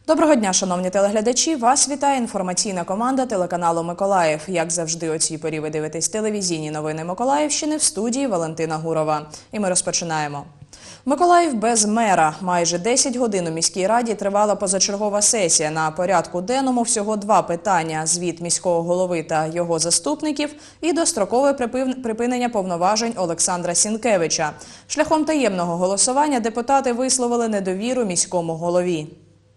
Доброго дня, шановні телеглядачі! Вас вітає інформаційна команда телеканалу «Миколаїв». Як завжди, о цій порі ви дивитесь телевізійні новини Миколаївщини в студії Валентина Гурова. І ми розпочинаємо. Миколаїв без мера. Майже 10 годин у міській раді тривала позачергова сесія. На порядку денному всього два питання – звіт міського голови та його заступників і дострокове припинення повноважень Олександра Сінкевича. Шляхом таємного голосування депутати висловили недовіру міському голові.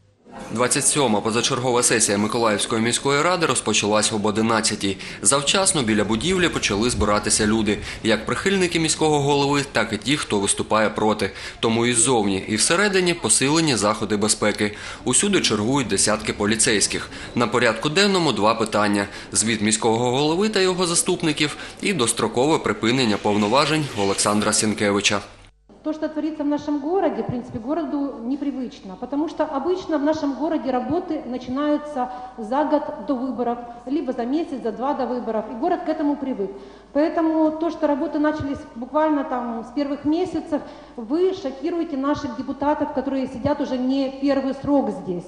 27-ма позачергова сесія Миколаївської міської ради розпочалась об 11-й. Завчасно біля будівлі почали збиратися люди. Як прихильники міського голови, так і ті, хто виступає проти. Тому і ззовні, і всередині посилені заходи безпеки. Усюди чергують десятки поліцейських. На порядку денному два питання – звіт міського голови та його заступників і дострокове припинення повноважень Олександра Сінкевича. То, что творится в нашем городе, в принципе, городу непривычно, потому что обычно в нашем городе работы начинаются за год до выборов, либо за месяц, за два до выборов, и город к этому привык. Поэтому то, что работы начались буквально там с первых месяцев, вы шокируете наших депутатов, которые сидят уже не первый срок здесь.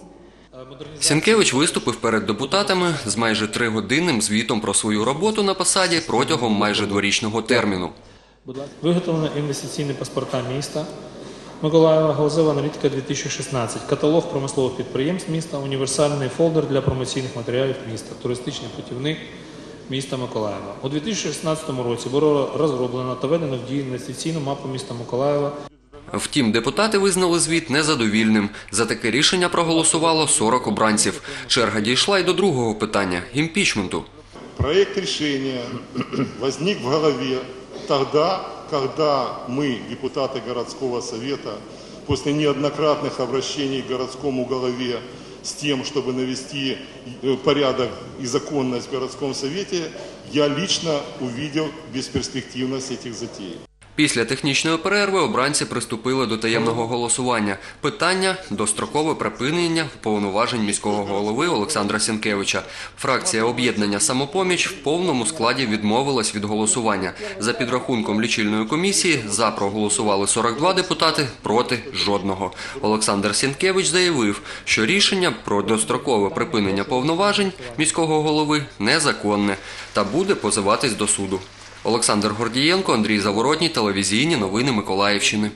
Сінкевич виступив перед депутатами з майже 3-годинним звітом про свою роботу на посаді протягом майже дворічного терміну. Виготовлено інвестиційні паспорта міста Миколаєва, галузева аналітика 2016, каталог промислових підприємств міста, універсальний фолдер для промоційних матеріалів міста, туристичний путівник міста Миколаєва. У 2016 році було розроблено та введено в дію інвестиційну мапу міста Миколаєва. Втім, депутати визнали звіт незадовільним. За таке рішення проголосувало 40 обранців. Черга дійшла й до другого питання – імпічменту. Проект рішення возник в голові тогда, когда мы, депутаты городского совета, после неоднократных обращений к городскому голове с тем, чтобы навести порядок и законность в городском совете, я лично увидел бесперспективность этих затей. Після технічної перерви обранці приступили до таємного голосування. Питання – дострокове припинення повноважень міського голови Олександра Сінкевича. Фракція об'єднання «Самопоміч» в повному складі відмовилась від голосування. За підрахунком лічильної комісії за проголосували 42 депутати, проти – жодного. Олександр Сінкевич заявив, що рішення про дострокове припинення повноважень міського голови незаконне та буде позиватись до суду. Олександр Гордієнко, Андрій Заворотній, телевізійні новини Миколаївщини.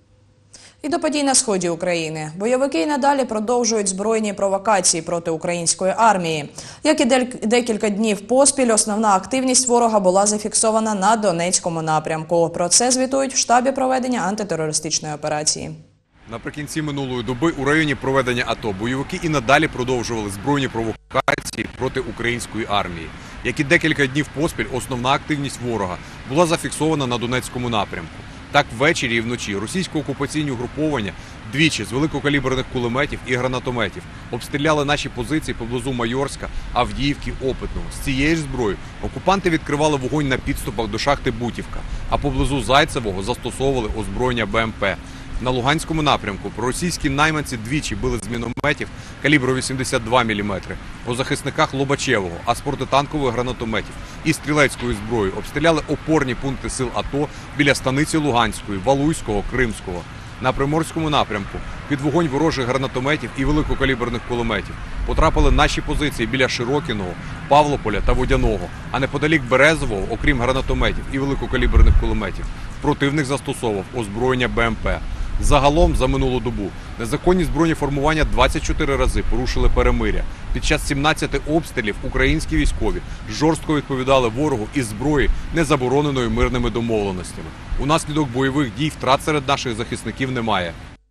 І до подій на сході України. Бойовики й надалі продовжують збройні провокації проти української армії. Як і декілька днів поспіль, основна активність ворога була зафіксована на Донецькому напрямку. Про це звітують в штабі проведення антитерористичної операції. Наприкінці минулої доби у районі проведення АТО бойовики і надалі продовжували збройні провокації проти української армії. Як і декілька днів поспіль, основна активність ворога була зафіксована на Донецькому напрямку. Так, ввечері і вночі російсько-окупаційні угруповання двічі з великокаліберних кулеметів і гранатометів обстріляли наші позиції поблизу Майорська, Авдіївки, Опитного. З цієї ж зброї окупанти відкривали вогонь на підступах до шахти Бутівка, а поблизу Зайцевого застосовували озброєння БМП. На Луганському напрямку проросійські найманці двічі били з мінометів калібру 82 мм, по захисниках Лобачевого, а з протитанкових гранатометів і стрілецькою зброєю обстріляли опорні пункти сил АТО біля станиці Луганської, Валуйського, Кримського. На Приморському напрямку під вогонь ворожих гранатометів і великокаліберних кулеметів потрапили наші позиції біля Широкіного, Павлополя та Водяного, а неподалік Березового, окрім гранатометів і великокаліберних кулеметів, противник застосовував озброєння БМП. Загалом за минулу добу незаконні збройні формування 24 рази порушили перемиря. Під час 17 обстрілів українські військові жорстко відповідали ворогу із зброї, не забороненою мирними домовленостями. Унаслідок бойових дій втрат серед наших захисників немає.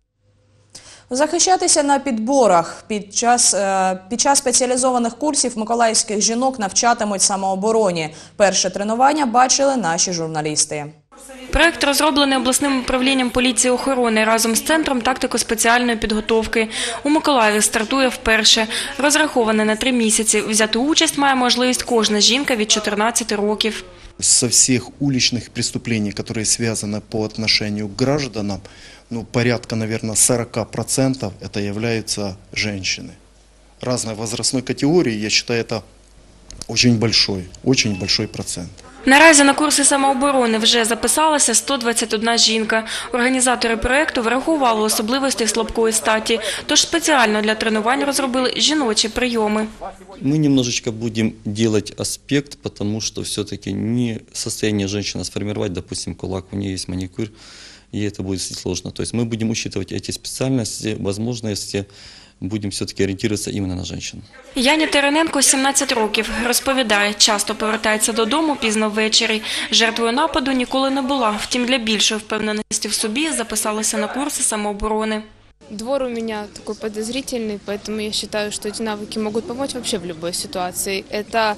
Захищатися на підборах. Під час спеціалізованих курсів миколаївських жінок навчатимуть самообороні. Перше тренування бачили наші журналісти. Проект розроблений обласним управлінням поліції охорони разом з Центром тактико-спеціальної підготовки. У Миколаєві стартує вперше. Розрахований на 3 місяці. Взяти участь має можливість кожна жінка від 14 років. Со всех уличных преступлений, которые связаны по отношению к гражданам, порядка, наверное, 40% это являются женщины. Разной возрастной категории, я считаю, это очень большой процент. Наразі на курси самооборони вже записалася 121 жінка. Організатори проєкту врахували особливості слабкої статі, тож спеціально для тренувань розробили жіночі прийоми. Мы немножечко будем делать аспект, потому что все-таки не состояние женщины сформировать, допустим, кулак, у нее есть маникюр, ей это будет сложно. То есть мы будем учитывать эти специальности, возможности, будем все-таки ориентироваться именно на женщин. Яні Терененко 17 років. Розповідає, часто повертається додому пізно ввечері. Жертвою нападу ніколи не була, втім для більшої впевненості в собі записалася на курси самооборони. Двор у меня такой подозрительный, поэтому я считаю, что эти навыки могут помочь вообще в любой ситуации. Это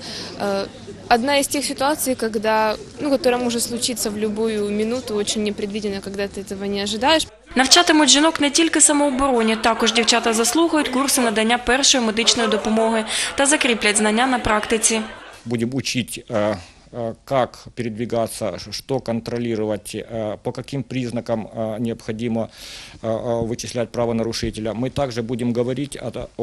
одна из тех ситуаций, которая может случиться в любую минуту, очень непредвиденно, когда ты этого не ожидаешь. Навчатимуть жінок не тільки самообороні, також дівчата заслухають курси надання першої медичної допомоги та закріплять знання на практиці. Будем учить, как передвигаться, что контролировать, по каким признакам необходимо вычислять правонарушителя. Мы также будем говорить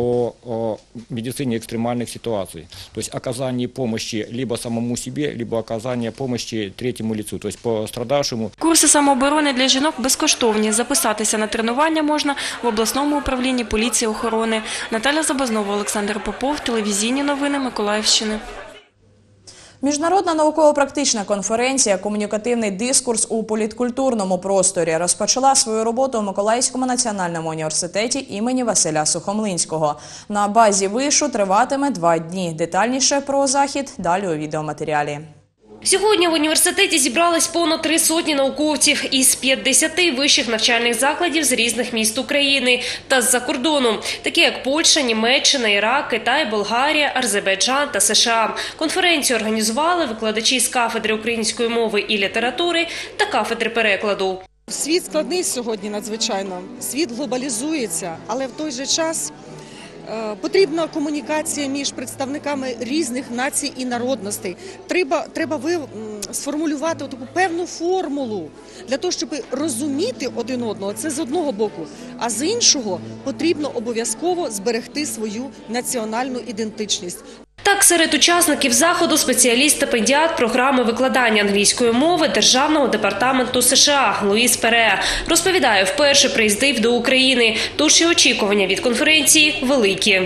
о медицине экстремальных ситуаций, то есть оказании помощи либо самому себе, либо оказании помощи третьему лицу, то есть пострадавшему. Курси самооборони для жінок безкоштовні. Записатися на тренування можна в обласному управлінні поліції охорони. Наталя Забазнова, Олександр Попов, телевізійні новини Миколаївщини. Міжнародна науково-практична конференція «Комунікативний дискурс у політкультурному просторі» розпочала свою роботу у Миколаївському національному університеті імені Василя Сухомлинського. На базі вишу триватиме 2 дні. Детальніше про захід далі у відеоматеріалі. Сьогодні в університеті зібрались понад 300 науковців із 50 вищих навчальних закладів з різних міст України та з-за кордону, такі як Польща, Німеччина, Ірак, Китай, Болгарія, Азербайджан та США. Конференцію організували викладачі з кафедри української мови і літератури та кафедри перекладу. Світ складний сьогодні надзвичайно, світ глобалізується, але в той же час потрібна комунікація між представниками різних націй і народностей. Треба сформулювати таку певну формулу для того, щоб розуміти один одного. Це з одного боку. А з іншого потрібно обов'язково зберегти свою національну ідентичність. Так, серед учасників заходу спеціаліст-стипендіат програми викладання англійської мови Державного департаменту США Луїс Пере. Розповідає, вперше приїздив до України, тож і очікування від конференції великі.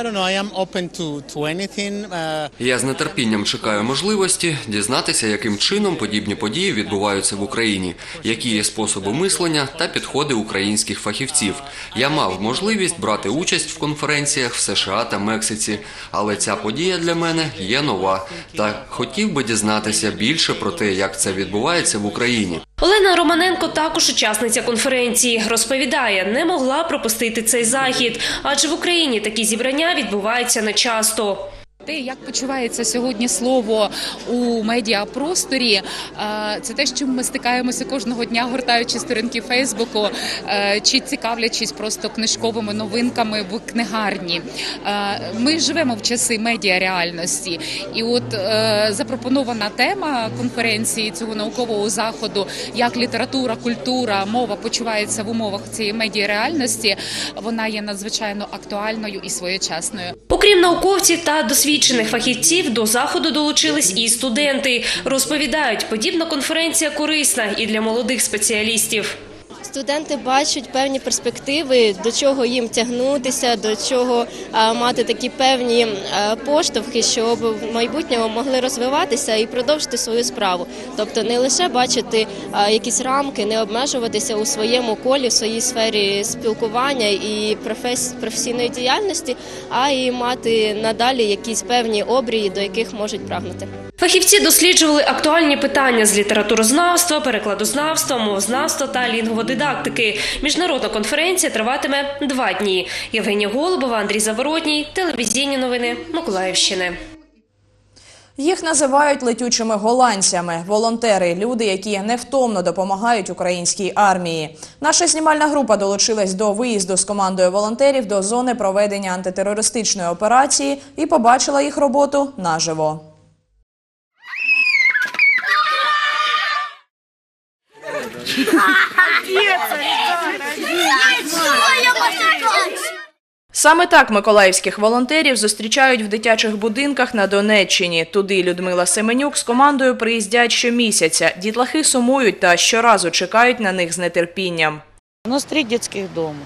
Я з нетерпінням чекаю можливості дізнатися, яким чином подібні події відбуваються в Україні, які є способи мислення та підходи українських фахівців. Я мав можливість брати участь в конференціях в США та Мексиці, але ця подія для мене є нова. Та хотів би дізнатися більше про те, як це відбувається в Україні. Олена Романенко також учасниця конференції. Розповідає, не могла пропустити цей захід, адже в Україні такі зібрання відбуваються нечасто. Те, як почувається сьогодні слово у медіапросторі, це те, з чим ми стикаємося кожного дня, гортаючи сторінки Фейсбуку, чи цікавлячись просто книжковими новинками в книгарні. Ми живемо в часи медіареальності. І от запропонована тема конференції цього наукового заходу, як література, культура, мова почувається в умовах цієї медіареальності, вона є надзвичайно актуальною і своєчасною. Окрім науковців та досвідчених фахівців, до заходу долучились і студенти. Розповідають, подібна конференція корисна і для молодих спеціалістів. Студенти бачать певні перспективи, до чого їм тягнутися, до чого мати такі певні поштовхи, щоб в майбутньому могли розвиватися і продовжити свою справу. Тобто не лише бачити якісь рамки, не обмежуватися у своєму колі, в своїй сфері спілкування і професійної діяльності, а й мати надалі якісь певні обрії, до яких можуть прагнути. Фахівці досліджували актуальні питання з літературознавства, перекладознавства, мовознавства та лінгводидактики. Міжнародна конференція триватиме 2 дні. Євгенія Голубова, Андрій Заворотній, телевізійні новини Миколаївщини. Їх називають летючими голландцями. Волонтери – люди, які невтомно допомагають українській армії. Наша знімальна група долучилась до виїзду з командою волонтерів до зони проведення антитерористичної операції і побачила їх роботу наживо. Отец, ребята! Саме так миколаївських волонтерів зустрічають в дитячих будинках на Донеччині. Туди Людмила Семенюк з командою приїздять щомісяця. Дітлахи сумують та щоразу чекають на них з нетерпінням. У нас 3 детских дома.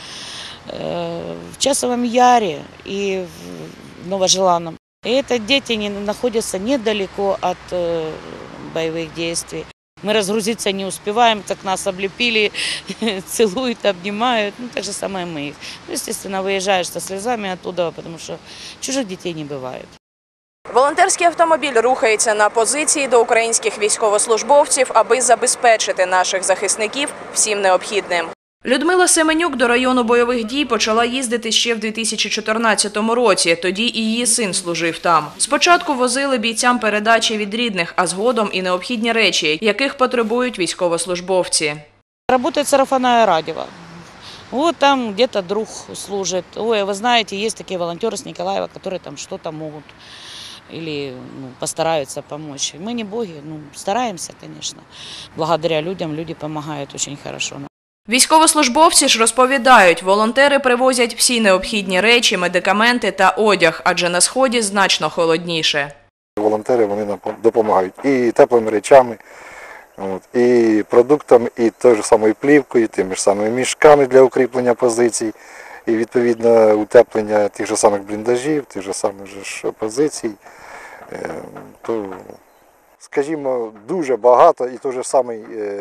В Часовом Яре и в Новожеланном. И это дети находятся недалеко от боевых действий. Мы разгрузиться не успеваем, так нас облепили, целуют, обнимают. Ну, так же самое мы их. Ну, естественно, выезжаешь со слезами оттуда, потому что чужих детей не бывает. Волонтерський автомобіль рухається на позиції до українських військовослужбовців, аби забезпечити наших захисників всім необхідним. Людмила Семенюк до району бойових дій почала їздити ще в 2014 році. Тоді і її син служив там. Спочатку возили бійцям передачі від рідних, а згодом і необхідні речі, яких потребують військовослужбовці. Работает сарафанное радио. Вот там где-то друг служит. Ой, вы знаете, есть такие волонтеры с Николаева, которые там что-то могут или постараются помочь. Мы не боги, стараемся, конечно. Благодаря людям, люди помогают очень хорошо. Військовослужбовці ж розповідають, волонтери привозять всі необхідні речі, медикаменти та одяг, адже на Сході значно холодніше. Волонтери вони нам допомагають і теплими речами, і продуктами, і тою ж самою плівкою, тими ж самими мішками для укріплення позицій, і відповідно утеплення тих же самих бліндажів, тих же самих позицій. То, скажімо, дуже багато і той же самий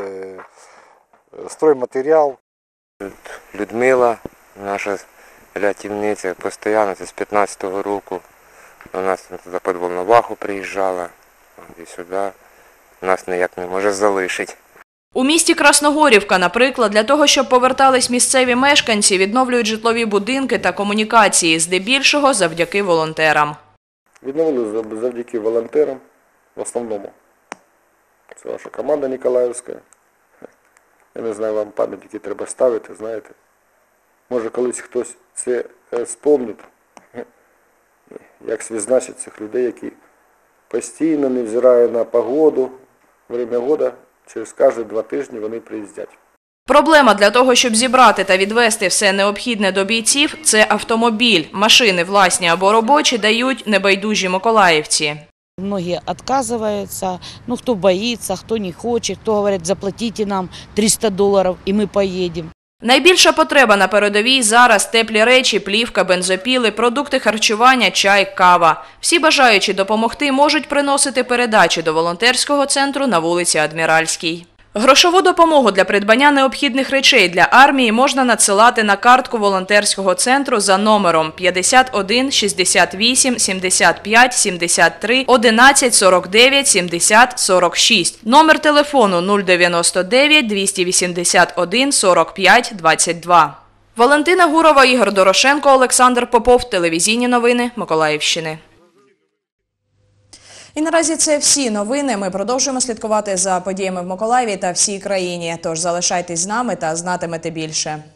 стройматеріал. Людмила, наша рятівниця, постійно, це з 15-го року. До нас туди під Волноваху приїжджала, і сюди. Нас ніяк не може залишити. У місті Красногорівка, наприклад, для того, щоб повертались місцеві мешканці, відновлюють житлові будинки та комунікації, здебільшого завдяки волонтерам. Відновили завдяки волонтерам в основному. Це ваша команда Ніколаївська. Я не знаю, вам пам'ятники треба ставити, знаєте. Може колись хтось це спомнить, як відзначить цих людей, які постійно, невзирає на погоду, время года, через кожні 2 тижні вони приїздять. Проблема для того, щоб зібрати та відвезти все необхідне до бійців – це автомобіль. Машини власні або робочі дають небайдужі миколаївці. Многие отказываются, кто боится, кто не хочет, кто говорит, заплатите нам $300 и мы поедем. Найбільша потреба на передовій зараз – теплі речі, плівка, бензопіли, продукти харчування, чай, кава. Всі бажаючі допомогти можуть приносити передачі до волонтерського центру на вулиці Адміральській. Грошову допомогу для придбання необхідних речей для армії можна надсилати на картку волонтерського центру за номером 51 68 75 73 11 49 70 46. Номер телефону 099 281 45 22. Валентина Гурова, Ігор Дорошенко, Олександр Попов. Телевізійні новини Миколаївщини. І наразі це всі новини. Ми продовжуємо слідкувати за подіями в Миколаєві та всій країні. Тож залишайтесь з нами та знатимете більше.